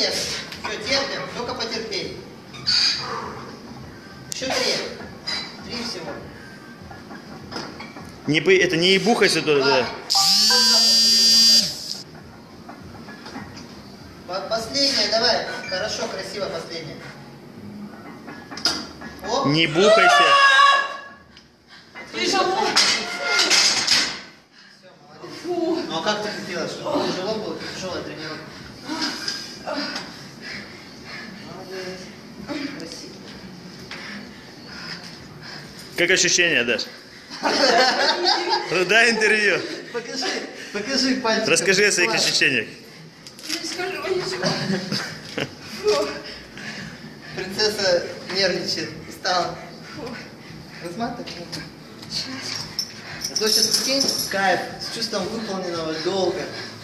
Молодец. Все, терпим, только потерпи. Еще 3. 3 всего. Это не ебухайся туда. Последняя, давай. Хорошо, красиво, последняя. Оп. Не бухайся. Тяжело. Все, молодец. Ну а как ты хотела, чтобы тяжело было? Тяжелая тренировка. Молодец. Красиво. Как ощущения, Даш? Дай интервью. Покажи пальчиком. Расскажи о своих ощущениях. Не скажу ничего. Принцесса нервничает. Устала. Разматывай. Зато сейчас прикинь, кайф, с чувством выполненного долга.